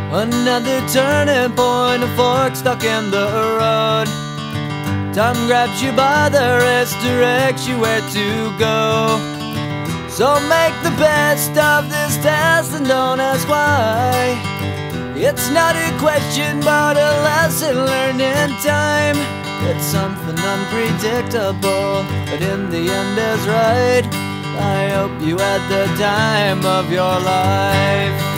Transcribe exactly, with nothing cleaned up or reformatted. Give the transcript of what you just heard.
Another turning point, a fork stuck in the road. Time grabs you by the wrist, directs you where to go. So make the best of this test and don't ask why. It's not a question but a lesson learned in time. It's something unpredictable, but in the end is right. I hope you had the time of your life.